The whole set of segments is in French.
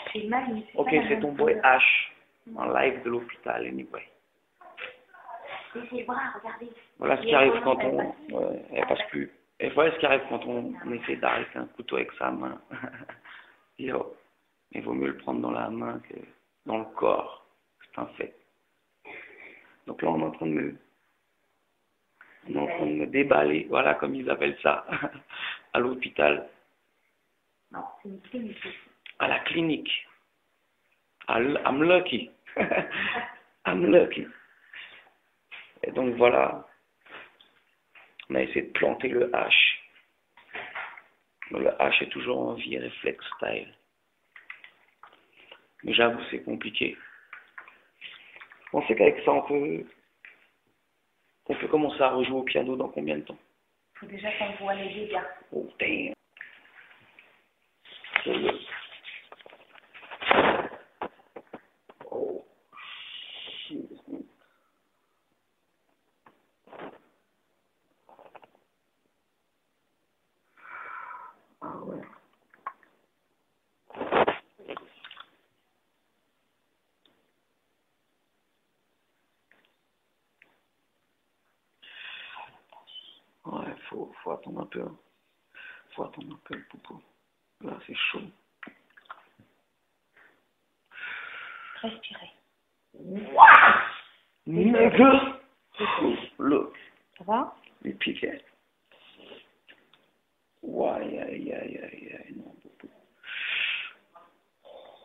J'ai mal, mais c'est Ok, pas la c'est même ton boy chose. H en live de l'hôpital, anyway. Et ses bras, regardez. Voilà ce qui arrive quand on... Ouais, elle passe plus. Et voilà ce qui arrive quand on essaie d'arrêter un couteau avec sa main. Yo. Il vaut mieux le prendre dans la main que dans le corps. C'est un fait. Donc là, on est en train de me déballer. Voilà comme ils appellent ça. À l'hôpital. Non, c'est une clinique. À la clinique. I'm lucky. I'm lucky. Et donc voilà. On a essayé de planter le H. Mais le H est toujours en vie, réflexe style. Mais j'avoue, c'est compliqué. On sait qu'avec ça, on peut commencer à rejouer au piano dans combien de temps? Il faut déjà qu'on voit les dégâts. Oh, damn. Oh, shit. Ah ouais. Ouais, faut attendre un peu. Hein. Faut attendre un peu le popo. Là, c'est chaud. Respirez. What? Nigga! Look. Ça va? Les piquets. Ouais, aïe, aïe, aïe, aïe, non, popo.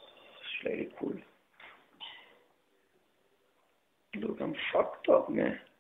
Celui-là, il est cool. Look, I'm fucked up, man.